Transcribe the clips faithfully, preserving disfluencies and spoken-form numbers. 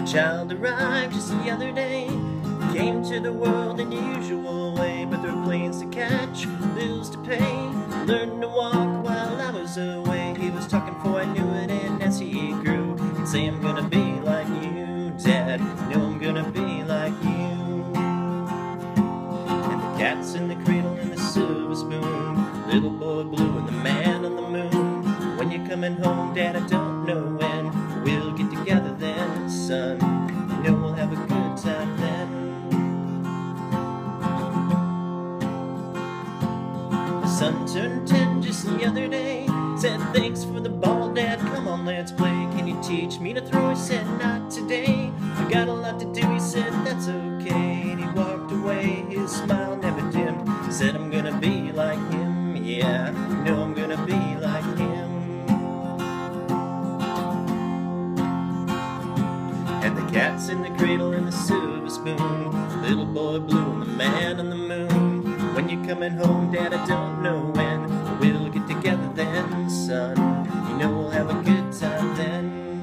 child arrived just the other day. Came to the world in the usual way, but there were planes to catch, bills to pay. Learned to walk while I was away. He was talking before I knew it, and as he grew, he'd say, I'm gonna be like you, Dad. No, I'm gonna be like you. And the cat's in the cradle and the silver spoon, little boy blue and the man on the moon. When you're coming home, Dad, I don't know when. We'll get together then, son. You know we'll have a good time then. My son turned ten just the other day. Said, thanks for the ball, Dad, come on, let's play. Can you teach me to throw? I said, not today. I got a lot to do, he said, that's okay. And he walked away, his smile never dimmed. Said, I'm gonna be like him, yeah, you know I'm gonna be like him. And the cat's in the cradle and the silver spoon, little boy blue and the man on the moon. When you're coming home, Dad, I don't know when. We'll get together then, son. You know we'll have a good time then.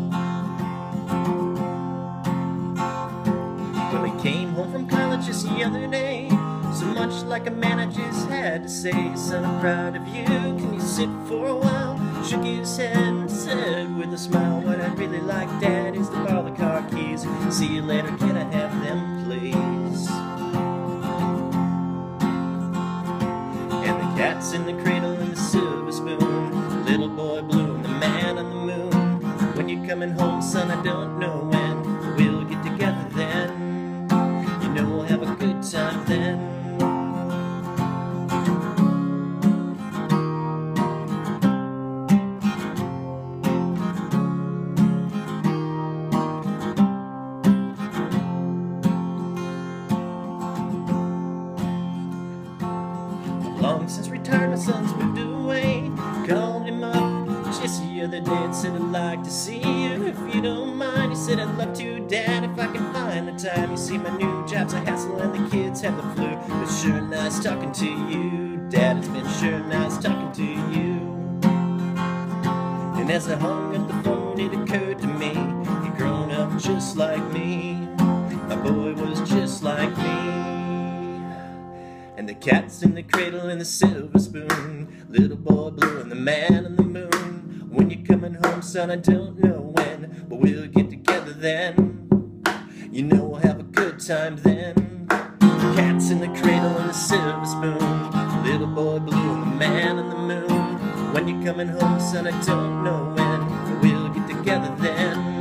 When we came home from college just the other day, so much like a man I just had to say, son, I'm proud of you, can you sit for a while? Shook his head and said with a smile, what I'd really like, Dad, is to borrow the car keys. See you later, can I have them, please? And the cat's in the cradle and the silver spoon, little boy blue and the man on the moon. When you're coming home, son, I don't know when. We'll get together then. You know we'll have a good time then. Long since retired, my son's moved away. Called him up just the other day and said, I'd like to see you if you don't mind. He said, I'd love to, Dad, if I can find the time. You see, my new job's a hassle and the kids have the flu. But sure nice talking to you, Dad. It's been sure nice talking to you. And as I hung up the phone, it occurred to me, he'd grown up just like me. My boy was just like me. And the cat's in the cradle and the silver spoon, little boy blue and the man on the moon. When you're coming home, son, I don't know when, but we'll get together then. You know we'll have a good time then. The cat's in the cradle and the silver spoon, little boy blue and the man on the moon. When you're coming home, son, I don't know when, but we'll get together then.